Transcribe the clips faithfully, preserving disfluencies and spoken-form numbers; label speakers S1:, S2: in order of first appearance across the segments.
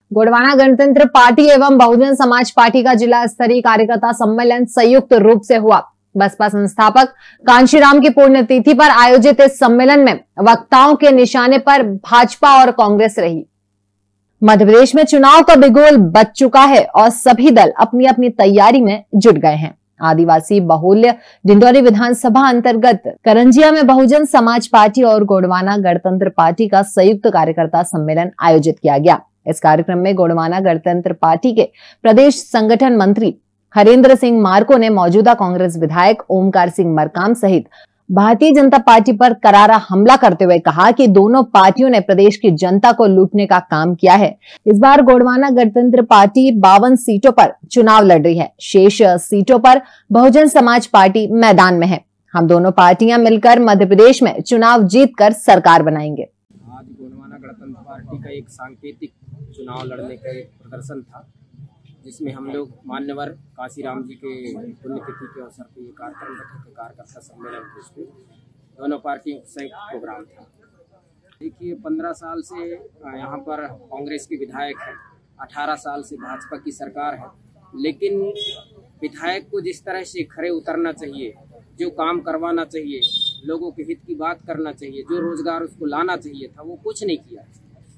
S1: गोंडवाना गणतंत्र पार्टी एवं बहुजन समाज पार्टी का जिला स्तरीय कार्यकर्ता सम्मेलन संयुक्त रूप से हुआ। बसपा संस्थापक कांशीराम की पुण्यतिथि पर आयोजित इस सम्मेलन में वक्ताओं के निशाने पर भाजपा और कांग्रेस रही। मध्य प्रदेश में चुनाव का बिगुल बज चुका है और सभी दल अपनी अपनी तैयारी में जुट गए हैं। आदिवासी बहुल्य डिंडौरी विधानसभा अंतर्गत करंजिया में बहुजन समाज पार्टी और गोंडवाना गणतंत्र पार्टी का संयुक्त कार्यकर्ता सम्मेलन आयोजित किया गया। इस कार्यक्रम में गोंडवाना गणतंत्र पार्टी के प्रदेश संगठन मंत्री हरेंद्र सिंह मार्को ने मौजूदा कांग्रेस विधायक ओमकार सिंह मरकाम सहित भारतीय जनता पार्टी पर करारा हमला करते हुए कहा कि दोनों पार्टियों ने प्रदेश की जनता को लूटने का काम किया है। इस बार गोंडवाना गणतंत्र पार्टी बावन सीटों पर चुनाव लड़ रही है। शेष सीटों पर बहुजन समाज पार्टी मैदान में है। हम दोनों पार्टियां मिलकर मध्य प्रदेश में चुनाव जीतकर सरकार बनाएंगे।
S2: आज गोंडवाना गणतंत्र पार्टी का एक सांकेतिक चुनाव लड़ने का एक प्रदर्शन था, जिसमें हम लोग मान्यवर कांशीराम जी के पुण्यतिथि के अवसर पर ये कार्यक्रम रखे थे, कार्यकर्ता सम्मेलन थे। उसमें दोनों पार्टियों का संयुक्त प्रोग्राम था। देखिए, पंद्रह साल से यहाँ पर कांग्रेस के विधायक हैं, अठारह साल से भाजपा की सरकार है, लेकिन विधायक को जिस तरह से खड़े उतरना चाहिए, जो काम करवाना चाहिए, लोगों के हित की बात करना चाहिए, जो रोजगार उसको लाना चाहिए था, वो कुछ नहीं किया।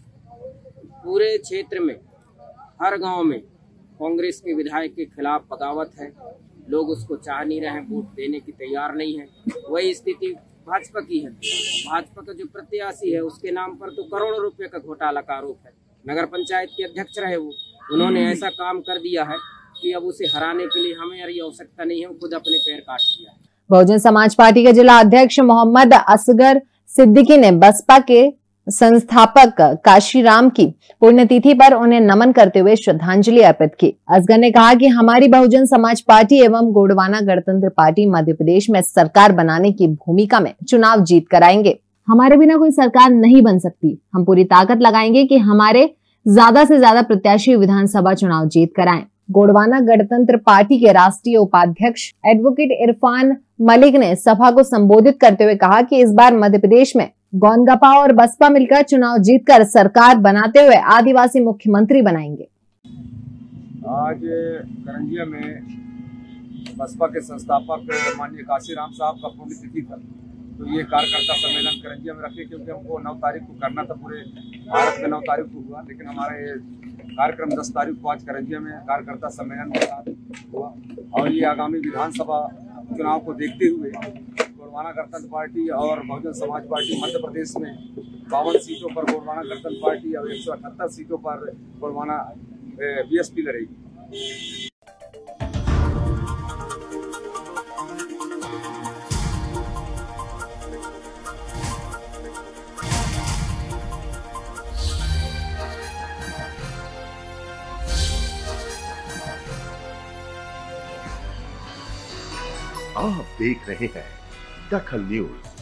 S2: पूरे क्षेत्र में हर गाँव में कांग्रेस के विधायक के खिलाफ बगावत है। लोग उसको चाह नहीं रहे हैं, वोट देने की तैयार नहीं है। वही स्थिति भाजपा की है। भाजपा का जो प्रत्याशी है, उसके नाम पर तो करोड़ों रुपए का घोटाला का आरोप है। नगर पंचायत के अध्यक्ष रहे वो, उन्होंने ऐसा काम कर दिया है कि अब उसे हराने के लिए हमें यार ये आवश्यकता नहीं है, वो खुद अपने पैर काट दिया है।
S1: बहुजन समाज पार्टी के जिला अध्यक्ष मोहम्मद असगर सिद्दीकी ने बसपा के संस्थापक कांशीराम की पुण्यतिथि पर उन्हें नमन करते हुए श्रद्धांजलि अर्पित की। असगर ने कहा कि हमारी बहुजन समाज पार्टी एवं गोंडवाना गणतंत्र पार्टी मध्य प्रदेश में सरकार बनाने की भूमिका में चुनाव जीत कर आएंगे। हमारे बिना कोई सरकार नहीं बन सकती। हम पूरी ताकत लगाएंगे कि हमारे ज्यादा से ज्यादा प्रत्याशी विधानसभा चुनाव जीत कर आए। गोंडवाना गणतंत्र पार्टी के राष्ट्रीय उपाध्यक्ष एडवोकेट इरफान मलिक ने सभा को संबोधित करते हुए कहा कि इस बार मध्य प्रदेश में गोंडगपा और बसपा मिलकर चुनाव जीतकर सरकार बनाते हुए आदिवासी मुख्यमंत्री बनाएंगे।
S3: आज करंजिया में बसपा के संस्थापक माननीय कांशीराम साहब का पुण्यतिथि था, तो ये कार्यकर्ता सम्मेलन करंजिया में रखे, क्योंकि हमको नौ तारीख को करना था। पूरे भारत में नौ तारीख को हुआ, लेकिन हमारा ये कार्यक्रम दस तारीख को आज करंजिया में कार्यकर्ता सम्मेलन के साथ हुआ। और ये आगामी विधानसभा चुनाव को देखते हुए गोंडवाना गणतंत्र पार्टी और बहुजन समाज पार्टी मध्य प्रदेश में बावन सीटों पर गोंडवाना गणतंत्र पार्टी और एक सौ अठहत्तर सीटों पर गोंडवाना बीएसपी लड़ेगी।
S4: आप देख रहे हैं दखल न्यूज।